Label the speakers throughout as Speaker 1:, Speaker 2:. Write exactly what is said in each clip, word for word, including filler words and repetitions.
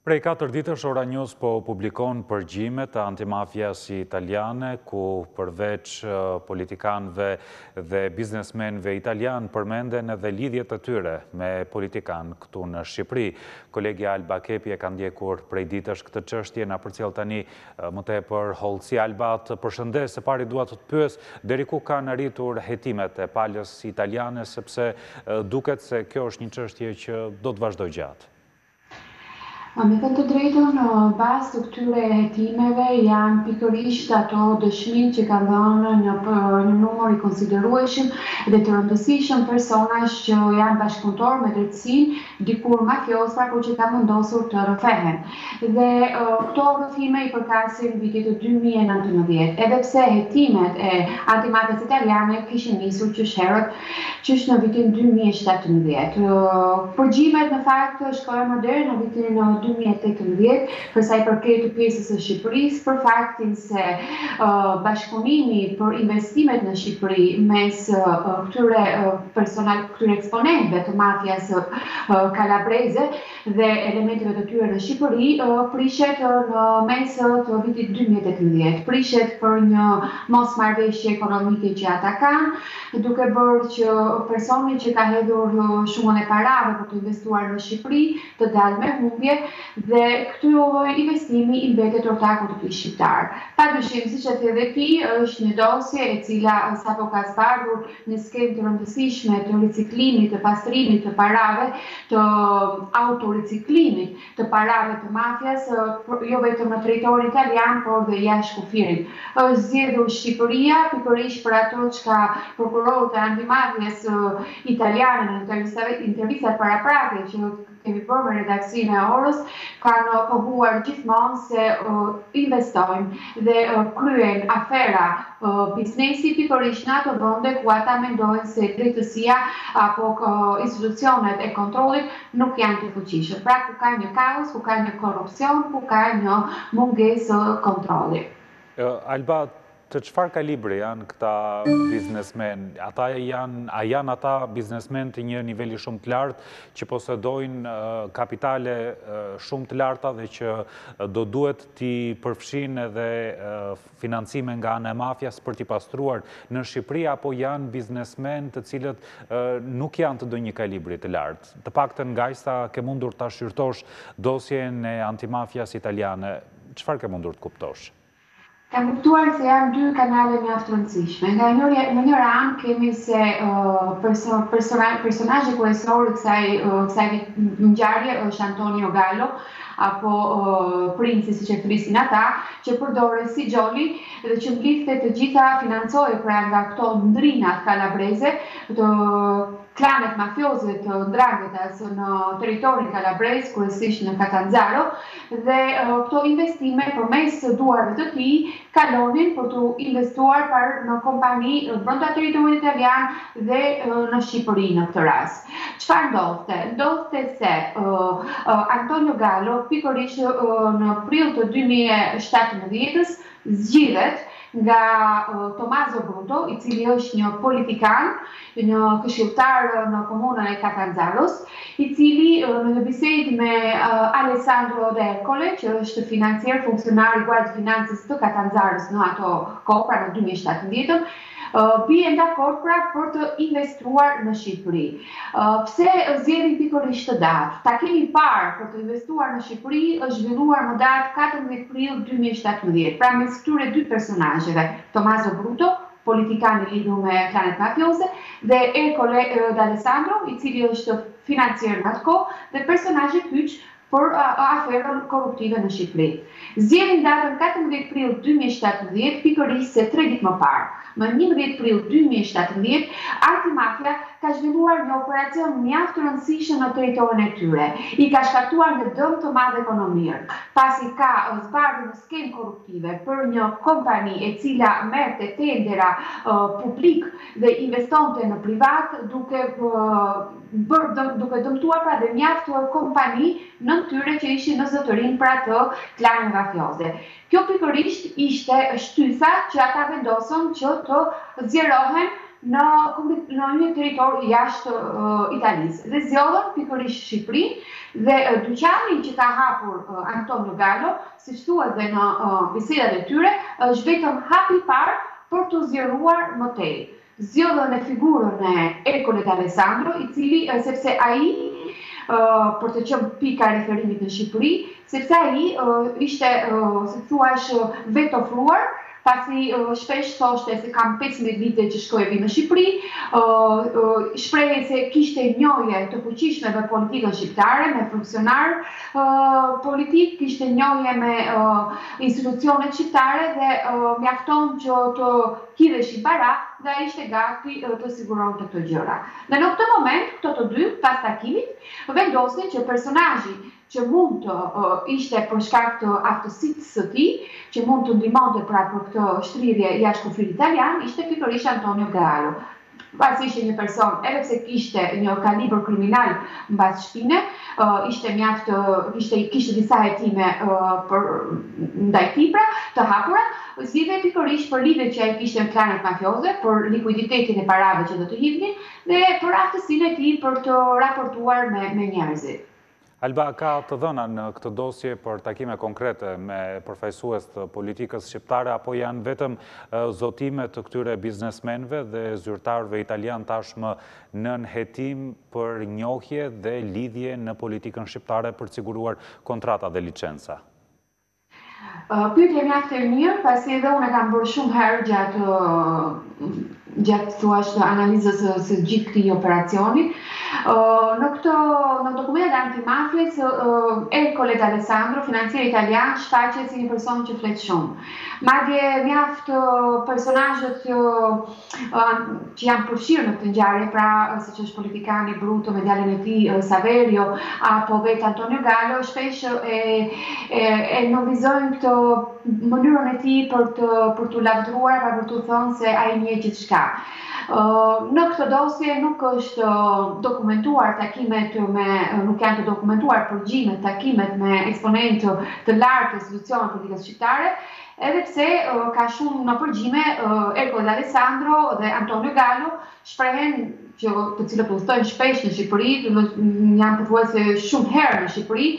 Speaker 1: Prej katër ditësh Ora News po publikon përgjime të antimafjas italiane, ku përveç politikanëve dhe biznesmenëve italian përmenden edhe lidhjet e tyre me politikanë këtu në Shqipëri. Kolegja Alba Kepi e ka ndjekur prej ditësh këtë çështje, na përcjell tani më tepër Hollësi. Alba, të përshëndes, së pari dua të të pyes deri ku kanë arritur hetimet e palës italiane, sepse duket se kjo është një çështje që do të vazhdojë gjatë.
Speaker 2: Me të të drejtën, bazë të këtyre hetimeve janë pikërisht ato dëshmitë që kanë dhënë një, një numër i konsiderueshëm dhe të rëndësishëm personazh që janë bashkëpunëtor me drejtësinë, dikur mafiosra, por që kanë vendosur të rrëfehen. Dhe uh, këto rrëfime i përkasin vitit të dy mijë e nëntëmbëdhjetë, edhe pse hetimet e antimafjas italiane kishin nisur qysh herët, qysh në vitin dy mijë e shtatëmbëdhjetë. Uh, përgjimet në fakt shkojnë më deri në vitin dy mijë e tetëmbëdhjetë, për sa i përket të pjesës së Shqipërisë, për faktin se uh, bashkëpunimi për investimet në Shqipëri mes uh, këtyre uh, personal, këtyre eksponentëve të mafjas uh, kalabreze dhe elementeve të tyre në Shqipëri uh, prishet uh, në mes të vitit dy mijë e tetëmbëdhjetë. Prishet për një mosmarrëveshje ekonomike që ata kanë, duke bërë që personi që ka hedhur uh, shumën e parave për të investuar në Shqipëri të dalë me humbje, dhe këtu investimi i mbetet ortakut të tij shqiptar. Padyshim, siç e the edhe ti, është një dosje e cila sapo ka zbardhur një skemë të rëndësishme të riciklimit, të pastrimit të parave, të autoriciklimit të parave të mafjas, jo vetëm në territorin italian, por dhe jashtë kufirit. Është zgjedhur Shqipëria pikërisht për ato çka prokurorët e antimafjes italiane në intervistat paraprake që kemi bërë me redaksinë e Orës, kanë pohuar gjithmonë se uh, investojnë dhe uh, kryen afera uh, biznesi pikërisht në ato vende ku ata mendojnë se drejtësia apo uh, institucionet e kontrollit nuk janë të fuqishëm. Pra ku ka një kaos, ku ka një korrupsion, ku ka një mungesë kontrolli.
Speaker 1: Uh, Alba, të çfarë kalibri janë këta biznesmen? Ata janë, a janë ata biznesmen të një niveli shumë të lartë që posedojnë uh, kapitale uh, shumë të larta dhe që uh, do duhet t'i përfshin edhe uh, financime nga ana e mafjas për t'i pastruar në Shqipëri, apo janë biznesmen të cilët uh, nuk janë të ndonjë kalibri të lartë? Të paktën nga sa ke mundur ta shqyrtosh dosjen e antimafjas italiane, çfarë ke mundur të kuptosh?
Speaker 2: Kam kuptuar se janë dy kanale mjaft të rëndësishme. Nga njëra, në një anë kemi se uh, person, personazhi personazhi kryesor i kësaj uh, kësaj ngjarje është Antonio Gallo, apo uh, princi, siç e thrisin ata, që përdore si gjoli dhe që mblidhte të gjitha, financoi pra nga këto ndrinat kalabreze, të klanet mafioze të ndrangheta's në territorin kalabrez, kryesisht në Catanzaro, dhe uh, këto investime përmes duarve të tij kalonin për të investuar par në kompani brenda territorit italian dhe uh, në Shqipëri në këtë rast. Çfarë ndodhte? Ndodhte se uh, uh, Antonio Gallo pikërisht uh, në prill të dy mijë e shtatëmbëdhjetës zgjidhet nga uh, Tommaso Bruto, i cili është një politikan, një këshilltar në komunën e Catanzaros, i cili uh, në një bisedë me uh, Alessandro De Ercole, që është financier, funksionar i Guardia Finanzës të Catanzaros në ato kohë, pra në dy mijë e shtatëmbëdhjetën, Uh, bien dakord pra për të investuar në Shqipëri. Uh, pse zgjedhin pikërisht të datë? Takimi i parë për të investuar në Shqipëri është zhvilluar më datë katërmbëdhjetë prill dy mijë e shtatëmbëdhjetë. Pra mes këtyre dy personazheve, Tommaso Bruto, politikan i lidhur me klanet mafioze, dhe Ercole D'Alessandro, i cili është financier në atë kohë, dhe personazhi kyç për aferën korruptive në Shqipëri. Zgjedhin datën katërmbëdhjetë prill dy mijë e shtatëmbëdhjetë pikërisht se tre ditë më parë. Më njëmbëdhjetë prill dy mijë e shtatëmbëdhjetë, antimafja ka zhvilluar një operacion mjaft të rëndësishëm në territorin e tyre. I ka shkaktuar një dëm të madh ekonomik, pasi ka zbardhur një skemë korruptive për një kompani e cila merrte tendera uh, publik dhe investonte në privat, duke uh, bërë dëm, duke dëmtuar pra dhe mjaft kompani në tyre që ishin në zotërin pra të klaneve mafioze. Kjo pikërisht ishte shtysa që ata vendosën që të zgjerohen në, në një territor jashtë uh, Italisë. Dhe zgjodhën pikërisht Shqipërinë dhe uh, dyqani që ka hapur uh, Antonio Gallo, siç thuhet dhe në uh, bisedat e tyre, është vetëm hapi i parë për të zgjeruar më tej. Zgjodhën e figurën e Ercole D'Alessandro, i cili uh, sepse ai Uh, për të qenë pika referimit në Shqipëri, sepse ai uh, ishte, uh, si thuash, vetë ofruar, pasi uh, shpesh thoshte se kam pesëmbëdhjetë vite që shkoj e vi në Shqipëri, uh, uh, shprehej se kishte njohje të fuqishme me politikën shqiptare, me funksionar uh, politik, kishte njohje me uh, institucionet shqiptare dhe uh, mjafton që të hidheshin para dhe ai ishte gati uh, të siguronte këto gjëra. Dhe në këtë moment, këto të dy, pas takimit, vendosin që personazhi që mund të uh, ishte për shkak të aftësisë së tij, që mund të ndihmonte pra për këtë shtrirje jashtë kufit italian, ishte pikërisht Antonio Gallo. Pasi ishte një person, edhe pse kishte një kalibër kriminal mbas shpine, uh, ishte mjaft, uh, kishte, kishte disa hetime uh, për ndaj tij pra, të hapura, zgjidhej pikërisht për lidhjet që ai kishte me klanet mafioze, për likuiditetin e parave që do të hidhnin dhe për aftësinë e tij për të raportuar me, me njerëzit.
Speaker 1: Alba, ka të dhëna në këtë dosje për takime konkrete me përfaqësues të politikës shqiptare, apo janë vetëm zotime të këtyre biznesmenve dhe zyrtarëve italian tashmë nën hetim për njohje dhe lidhje në politikën shqiptare për të siguruar kontrata dhe licenca?
Speaker 2: Uh, Pyetje mjaft e mirë, pasi edhe unë e kam bërë shumë herë gjatë uh, gjatë thuash të analizës së, së gjithë këtij operacioni. Uh, në këto në dokumentet antimafjes, uh, Ercole D'Alessandro, financier italian, shfaqet si një person që flet shumë. Madje mjaft uh, personazhet që, uh, që janë përfshirë në këtë ngjarje, pra siç është politikani Bruto me djalin e tij uh, Saverio apo vetë Antonio Gallo, shpesh e e, e novizojnë këtë mënyrën e tij për të për të lavdruar, pra për të thënë se ai njeh gjithçka. Uh, në këtë dosje nuk është uh, dokumentuar takimet me, uh, nuk janë të dokumentuar përgjimet, takimet me eksponentë të lartë të institucioneve politike shqiptare, edhe pse uh, ka shumë në përgjime uh, Ercole D'Alessandro dhe Antonio Gallo shprehen që të cilët udhtojnë shpesh në Shqipëri, janë pothuajse shumë herë në Shqipëri,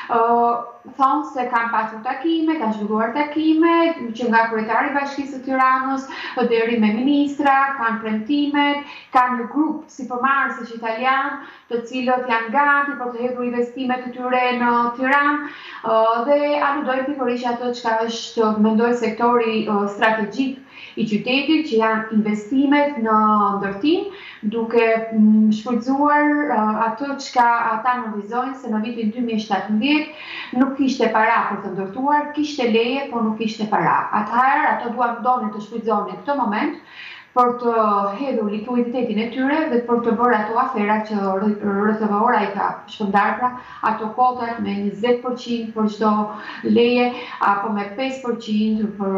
Speaker 2: uh, thonë se kanë pasur takime, kanë zhvilluar takime, që nga kryetari i Bashkisë së Tiranës deri me ministra, kanë premtimet, kanë një grup sipërmarrëssh italian, të cilët janë gati për të hedhur investimet e tyre në Tiranë, uh, dhe aludojnë pikërisht ato çka është mendoj sektori uh, strategjik i qytetit, që janë investimet në ndërtim, duke mm, shfrytzuar uh, atë çka ata nënvizojnë se në vitin dy mijë e shtatëmbëdhjetë nuk kishte para për të ndërtuar, kishte leje, por nuk kishte para. Atëherë ato duan donin të shfrytëzonin këtë moment për të hedhur likuiditetin e tyre dhe për të bërë ato afera që R T V Ora i ka shpërndar, pra ato kotat me njëzet përqind për çdo leje apo me pesë përqind për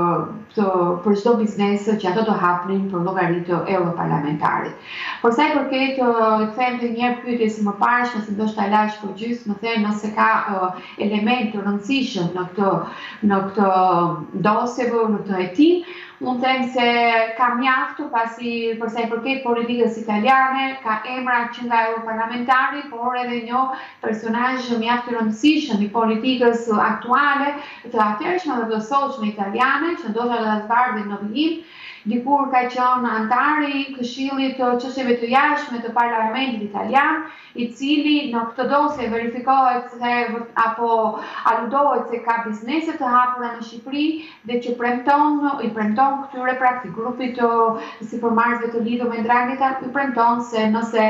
Speaker 2: të, për çdo biznes që ato do hapnin për llogaritë e europarlamentarit. Por sa i përket, them edhe një herë pyetjes më parë, se ndoshta e lash për gjys, më thënë nëse ka uh, element të rëndësishëm në këtë në këtë dosje, në këtë hetim. Unë them se ka mjaftu, pasi për sa i përket politikës italiane, ka emra që nga europarlamentari, por edhe një personazh mjaft i rëndësishëm i politikës aktuale, të atërshme dhe të sotshme italiane, që ndoshta do ta zbardhin në vijim. Dikur ka qenë antar i Këshillit të çështjeve të jashtme të Parlamentit italian, i cili në këtë dosje verifikohet se apo aludohet se ka biznese të hapura në Shqipëri dhe që premton i premton këtyre pra këtij grupi të sipërmarrësve të lidhur me Ndrangeta, i premton se nëse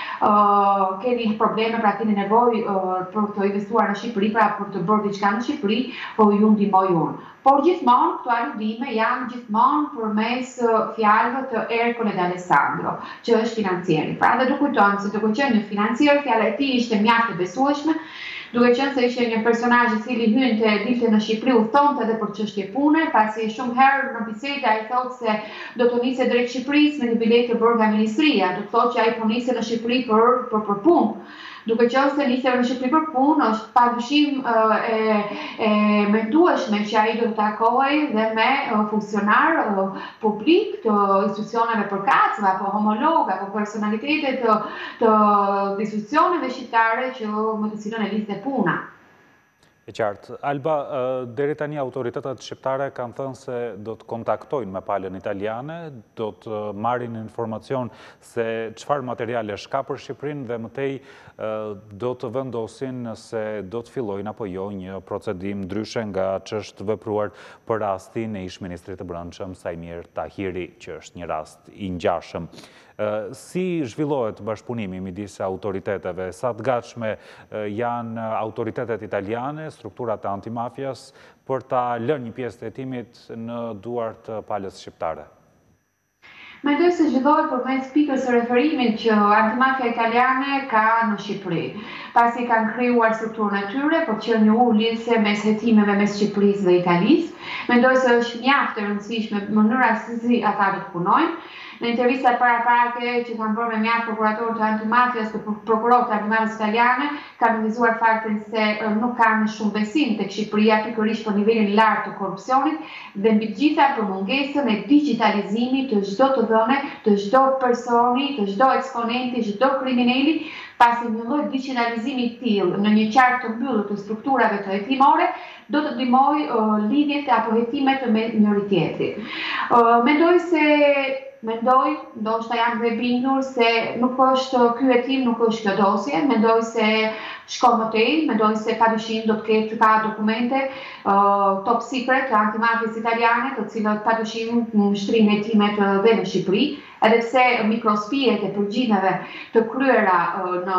Speaker 2: uh, keni probleme, pra keni nevojë uh, për të investuar në Shqipëri, pra për të bërë diçka në Shqipëri, po ju ndihmoj unë. Por gjithmonë këto aludime janë gjithmonë përmes fjalëve të Ercole D'Alessandro, që është financieri. Pra dhe duke kujtojmë se duke qenë një financier, fjala e tij ishte mjaft e besueshme, duke qenë se ishte një personazh i cili hynte dilte në Shqipëri, udhtonte edhe për çështje pune, pasi shumë herë në biseda ai thotë se do të nisë drejt Shqipërisë me një biletë të bërë nga ministria, do të thotë që ai po nisë në Shqipëri për për, për punë. Duke qenë se nisej në Shqipëri për punë, është padyshim e, e mendueshme që ai do të takohej dhe me funksionar publik të institucioneve përkatëse apo homolog apo personalitete të, të institucioneve shqiptare që me të cilën e lidhte puna.
Speaker 1: E qartë. Alba, deri tani autoritetet shqiptare kanë thënë se do të kontaktojnë me palën italiane, do të marrin informacion se çfarë materialesh ka për Shqipërinë dhe mëtej do të vendosin se do të fillojnë apo jo një procedim ndryshe nga ç'është vepruar për rastin e ish-ministrit të Brendshëm Sajmir Tahiri, që është një rast i ngjashëm. Si zhvillohet bashkëpunimi midis autoriteteve? Sa të gatshme janë autoritetet italiane, strukturat e antimafjas, për ta lënë një pjesë të hetimit në duart të palës shqiptare?
Speaker 2: Mendoj se zhvillohet përmes pikës së referimit që antimafja italiane ka në Shqipëri. Pasi kanë krijuar strukturën e tyre, por që një ulëse mes hetimeve mes Shqipërisë dhe Italisë, mendoj se është mjaft e rëndësishme mënyra se si ata do të punojnë. Në intervistat paraparake që kanë bërë me mjaft prokuratorë të antimafjas të prokurorët të antimafjas italiane, kanë analizuar faktin se nuk kanë shumë besim tek Shqipëria pikërisht për nivelin lart të korrupsionit dhe mbi të gjitha për mungesën e digitalizimit të çdo të dhëne, të çdo personi, të çdo eksponenti, çdo kriminali, pasi një lloj digitalizimi i tillë në një qark të mbyllur të strukturave të hetimore do të ndihmojë uh, lidhjet apo hetimet me njëri tjetrin. Uh, mendoj se Mendoj, ndoshta jam dhe bindur se nuk është ky hetim, nuk është kjo dosje, mendoj se shkon më tej, mendoj se padyshim do të ketë ka dokumente uh, top secret të antimafjes italiane, të cilët padyshim shtrin hetimet uh, dhe në Shqipëri, edhe pse mikrospijet e përgjimeve të kryera uh, në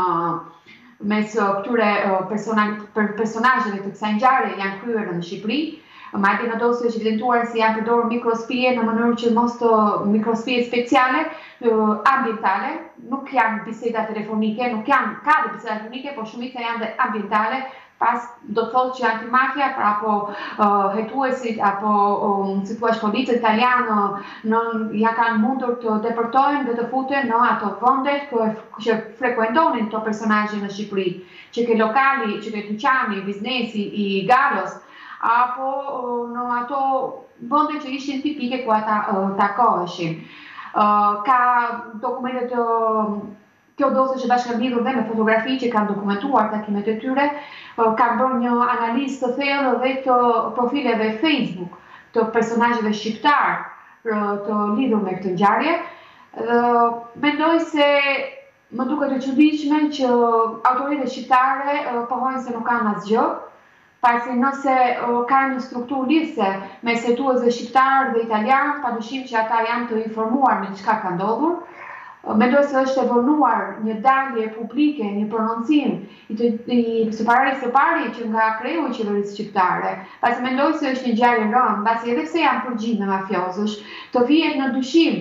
Speaker 2: mes këtyre uh, personazheve të kësaj ngjarje janë kryer në Shqipëri. Madje në dosje është evidentuar se janë përdorur mikrospije në mënyrë që mos të mikrospije speciale ambientale, nuk janë biseda telefonike, nuk janë ka dhe biseda telefonike, por shumica janë dhe ambientale, pas do të thotë që antimafja pra apo uh, hetuesit apo um, si thua policët italianë ja kanë mundur të deportojnë dhe të futen në ato vendet që frekuentonin këto personazhe në Shqipëri, që ke lokali, që ke dyqani, biznesi i Galos, apo në ato vende që ishin tipike ku ata uh, takoheshin. Uh, ka dokumente të kjo dosje që bashkë lidhur dhe me fotografi që kanë dokumentuar takimet e tyre, uh, kanë bërë një analizë të thellë dhe të profileve Facebook të personazheve shqiptar uh, të lidhur me këtë ngjarje. Uh, mendoj se më duket e çuditshme që autoritetet shqiptare uh, pohojnë se nuk kanë asgjë. Pasi nëse uh, ka një strukturë lidhse mes hetuesve shqiptar dhe italian, padyshim që ata janë të informuar me çka ka ndodhur. Uh, mendoj se është e vonuar një dalje publike, një prononcim i të i së pari së pari që nga kreu i qeverisë shqiptare. Pasi mendoj se është një ngjarje rënd, pasi edhe pse janë përgjithë mafiozësh, të vihet në dyshim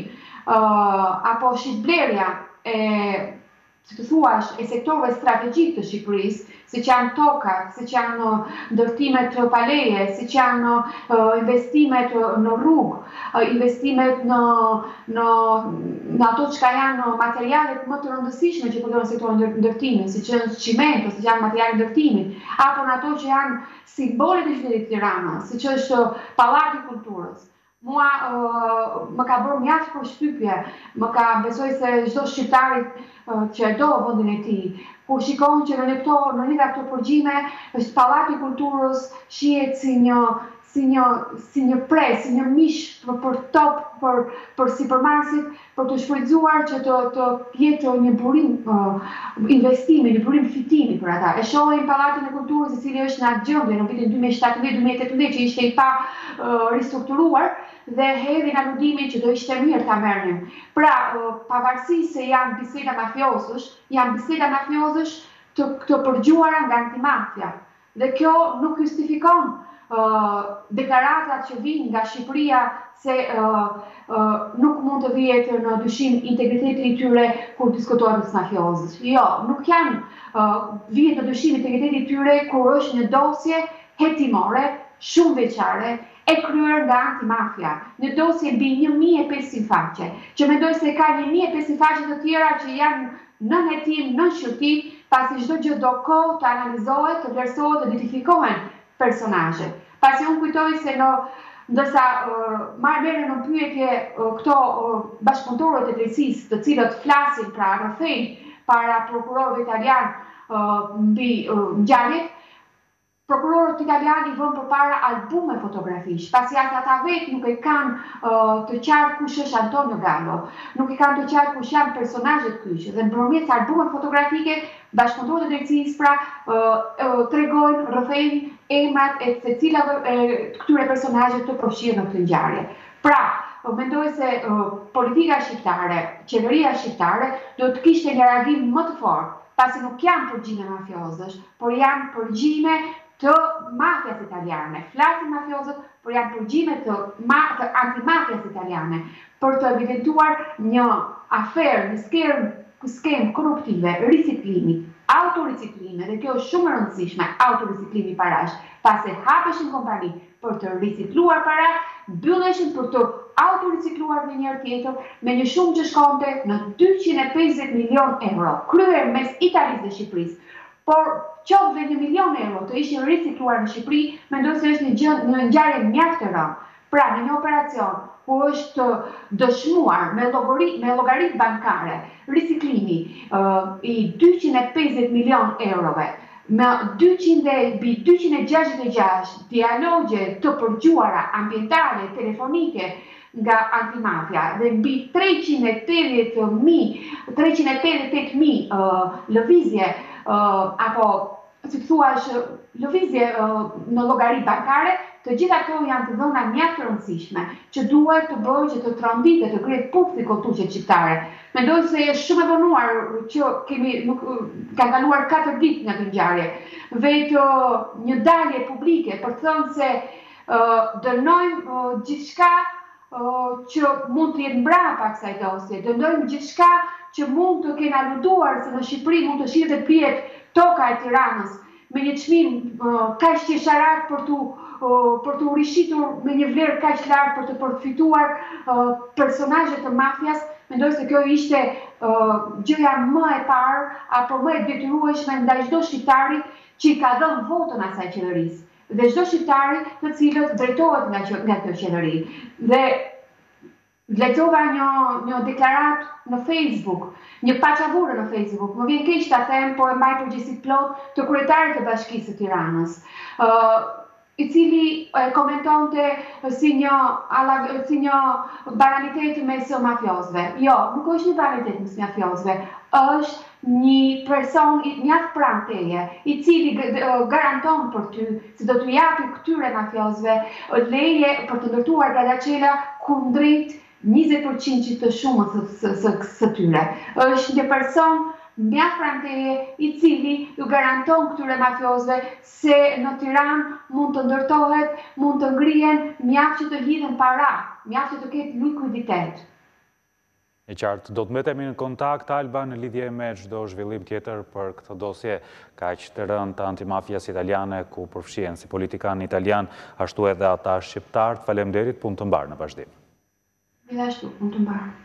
Speaker 2: uh, apo shitblerja e si të thuash, e sektorëve strategjik të Shqipërisë, si që janë tokat, si që janë ndërtimet paleje, si që janë uh, investimet në rrugë, uh, investimet në, në, në ato që janë materialet më të rëndësishme që përdoren sektorin ndërtimit, si që janë qimento, si që janë materialet ndërtimit, apo në ato që janë simbolet e qytetit Tiranës, si që është Pallati i Kulturës. Mua uh, më ka bërë mjaft përshtypje, më ka besoj se çdo shqiptari uh, që e do vendin e tij, kur shikon që në këto në një nga këto përgjime, është Pallati i Kulturës shihet si një si një si një pres, si një mish për, për top për për sipërmarrësit, për të shfrytzuar që të të jetë një burim uh, investimi, një burim fitimi për ata. E shohim Pallatin e Kulturës i cili është në atë gjendje në vitin dy mijë e shtatëdhjetë dy mijë e tetëdhjetë që ishte i pa uh, ristrukturuar dhe hedhin aludimin që do ishte mirë ta merrnim. Pra, uh, pavarësisht se janë biseda mafiozësh, janë biseda mafiozësh të, të përgjuara nga antimafja. Dhe kjo nuk justifikon Uh, deklaratat që vijnë nga Shqipëria se uh, uh, nuk mund të vihet në dyshim integriteti i tyre kur diskutohet me mafiozët. Jo, nuk janë uh, vihet në dyshim integriteti i tyre kur është një dosje hetimore, shumë veçare, e kryer nga antimafja. Një dosje mbi një mijë e pesëqind faqe, që mendoj se ka një mijë e pesëqind faqe të tjera që janë në hetim, në shqyrtim, pasi çdo gjë do kohë të analizohet, të vlerësohet, të identifikohen personazhe. Pasi unë kujtoj se në ndërsa marrë merren në pyetje këto bashkëpunëtorët e drejtësisë, të cilët flasin pra rrëfejnë para prokurorëve italian mbi ngjarjet, prokurorët italiani vënë përpara albume fotografish, pasi as ata vetë nuk e kanë të qartë kush është Antonio Gallo, nuk e kanë të qartë kush janë personazhet kyç, dhe nëpërmjet albume fotografike bashkëpunëtorët e drejtësisë pra tregojnë, rrëfejnë emrat e secilave këtyre personazheve të përfshirë në këtë ngjarje. Pra, mendoj se politika shqiptare, qeveria shqiptare do të kishte një reagim më të fortë, pasi nuk janë përgjime mafiozësh, por janë përgjime të mafjas italiane. Flasin mafiozët, por janë përgjime të, të antimafjas italiane, për të evidentuar një aferë, një skemë skemë korruptive, riciklimi, autoriciklimi, dhe kjo është shumë e rëndësishme, autoriciklimi parash, pasi hapeshin kompani për të ricikluar para, mbylleshin për të autoricikluar në njërë tjetër, me një shumë që shkonte në dyqind e pesëdhjetë milion euro, kryer mes Italisë dhe Shqipërisë. Por qoftë dhe një milion euro të ishin ricikluar në Shqipëri, mendoj se është një një ngjarje mjaft e rëndë. Pra, në një operacion ku është dëshmuar me llogarit bankare, riciklimi i dyqind e pesëdhjetë milion eurove, me dyqind e gjashtëdhjetë e gjashtë dialogje të përgjuara ambientale, telefonike nga antimafia dhe mbi treqind e tetëdhjetë mijë lëvizje apo si të thuash lëvizje në llogari bankare, të gjitha këto janë të dhëna mjaft të rëndësishme, që duhet të bëjë që të tronditet, të krihet pufti kulturës shqiptare. Mendoj se është shumë e vonuar që kemi nuk ka kaluar katër ditë nga kjo ngjarje. Vetë një dalje publike për të thënë se dënojmë gjithçka që mund të jetë mbrapa kësaj dosje, dënojmë gjithçka që mund të kenë aluduar se në Shqipëri mund të shihet të pihet toka e Tiranës me një çmim kaq qesharak për tu për të rishitur me një vlerë kaq lartë për të përfituar personazhe të mafjas. Mendoj se kjo ishte gjëja më e parë apo më e detyrueshme ndaj çdo shqiptari që i ka dhënë votën asaj qeverisë dhe çdo shqiptari të cilët drejtohet nga nga kjo qeveri. Dhe lexova një një deklaratë në Facebook, një paçavure në Facebook, më vjen keq ta them, por e mbaj përgjegjësi plot të kryetarit të Bashkisë së Tiranës, i cili komentonte si një si një banalitet mes mafiozëve. Jo, nuk është një banalitet mes mafiozëve, është një person mjaft pranë teje, i cili garanton për ty se do t'u japi këtyre mafiozëve leje për të ndërtuar gradacela kundrejt njëzet përqind të shumës së tyre. Është një person mjaft pranë teje i cili ju garanton këtyre mafiozëve se në Tiranë mund të ndërtohet, mund të ngrihen, mjaft që të lidhen para, mjaft që të ketë likuiditet.
Speaker 1: E qartë, do të mbetemi në kontakt, Alba, në lidhje me çdo zhvillim tjetër për këtë dosje kaq të rëndë të antimafjas italiane, ku përfshihen si politikanë italian, ashtu edhe ata shqiptarë. Faleminderit, punë të mbarë në vazhdim.
Speaker 2: Gjithashtu, punë të mbarë.